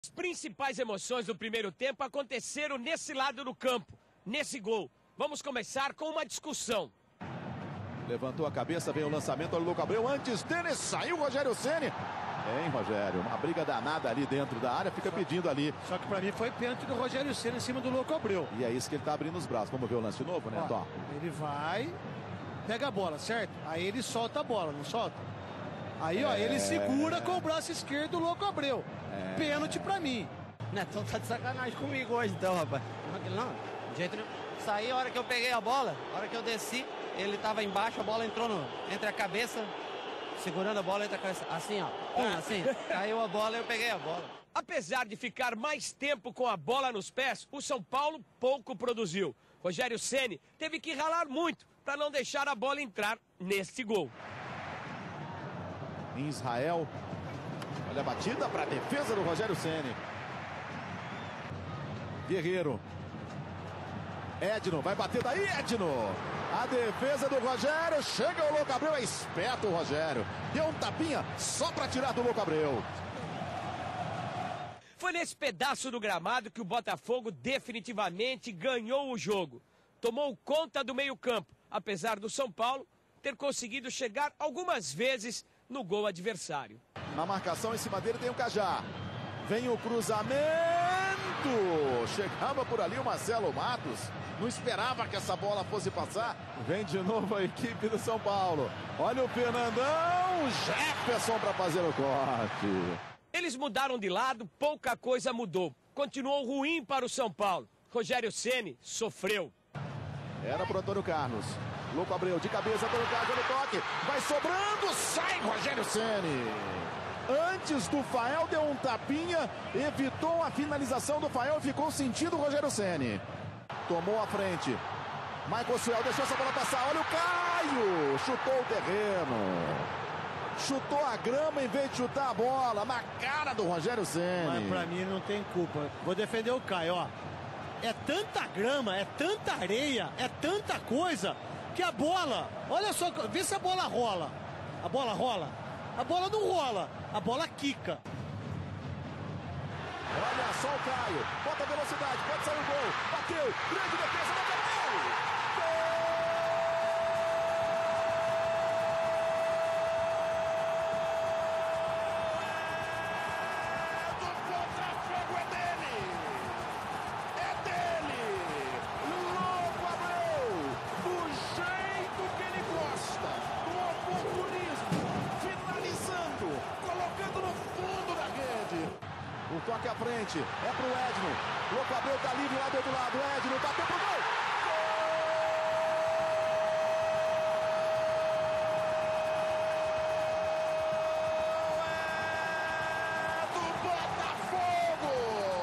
As principais emoções do primeiro tempo aconteceram nesse lado do campo, nesse gol. Vamos começar com uma discussão. Levantou a cabeça, vem o lançamento, olha o Louco Abreu, antes dele saiu o Rogério Ceni. Hein, Rogério, uma briga danada ali dentro da área, fica pedindo ali. Só que pra mim foi pênalti do Rogério Ceni em cima do Louco Abreu. E é isso que ele tá abrindo os braços. Vamos ver o lance novo, né, Tó? Ele vai, pega a bola, certo? Aí ele solta a bola, não solta? Aí, ó, ele segura com o braço esquerdo o Louco Abreu. Pênalti pra mim. Então tá de sacanagem comigo hoje, então, rapaz. Não, de jeito nenhum. Saí a hora que eu peguei a bola, a hora que eu desci, ele tava embaixo, a bola entrou entre a cabeça, segurando a bola entre a cabeça, assim, ó, assim. Caiu a bola e eu peguei a bola. Apesar de ficar mais tempo com a bola nos pés, o São Paulo pouco produziu. Rogério Ceni teve que ralar muito para não deixar a bola entrar neste gol. Em Israel, olha a batida para a defesa do Rogério Ceni. Guerreiro. Edno, vai bater daí, Edno. A defesa do Rogério, chega o Louco Abreu, é esperto o Rogério. Deu um tapinha só para tirar do Louco Abreu. Foi nesse pedaço do gramado que o Botafogo definitivamente ganhou o jogo. Tomou conta do meio-campo, apesar do São Paulo ter conseguido chegar algumas vezes no gol adversário. Na marcação em cima dele tem o Cajá. Vem o cruzamento. Chegava por ali o Marcelo Matos. Não esperava que essa bola fosse passar. Vem de novo a equipe do São Paulo. Olha o Fernandão. Jefferson para fazer o corte. Eles mudaram de lado, pouca coisa mudou. Continuou ruim para o São Paulo. Rogério Ceni sofreu. Era pro Antônio Carlos. Louco Abreu de cabeça, Antônio Carlos no toque. Vai sobrando, sai Rogério Ceni. Antes do Fael deu um tapinha, evitou a finalização do Fael e ficou sentindo o Rogério Ceni. Tomou a frente. Michael Suel deixou essa bola passar. Olha o Caio. Chutou o terreno. Chutou a grama em vez de chutar a bola. Na cara do Rogério Ceni. Mas pra mim não tem culpa. Vou defender o Caio, ó. É tanta grama, é tanta areia, é tanta coisa que a bola... Olha só, vê se a bola rola. A bola rola? A bola não rola. A bola quica. Olha só o Caio. Bota velocidade, pode sair o gol. Bateu, grande defesa, bateu. O toque à frente, é pro Edno. Louco Abreu tá livre lá do outro lado. Edno bateu pro gol. É do Botafogo.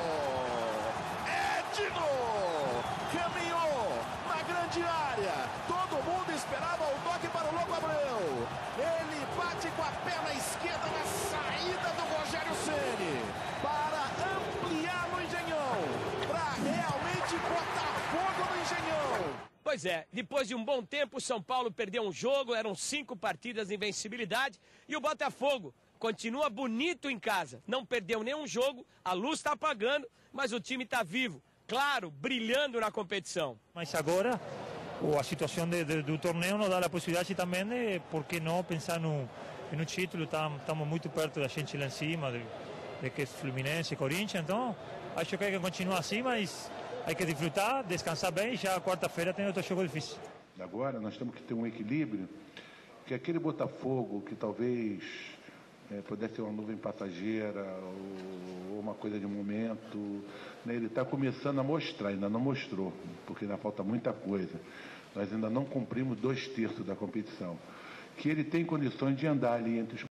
Edno caminhou na grande área. Todo mundo esperava o toque para o Louco Abreu. Ele bate com a perna esquerda na saída do Rogério Ceni. Para ampliar no Engenhão, para realmente botar fogo no Engenhão. Pois é, depois de um bom tempo, o São Paulo perdeu um jogo, eram 5 partidas de invencibilidade, e o Botafogo continua bonito em casa. Não perdeu nenhum jogo, a luz está apagando, mas o time está vivo, claro, brilhando na competição. Mas agora, a situação do torneio nos dá a possibilidade também de, por que não, pensar no título, estamos muito perto da gente lá em cima, de que é Fluminense, Corinthians, então acho que hay que continuar assim, mas hay que disfrutar, descansar bem, já quarta-feira tem outro jogo difícil. Agora nós temos que ter um equilíbrio, que aquele Botafogo que talvez pudesse ser uma nuvem passageira ou uma coisa de momento, né, ele está começando a mostrar, ainda não mostrou, porque ainda falta muita coisa. Nós ainda não cumprimos 2/3 da competição. Que ele tem condições de andar ali entre os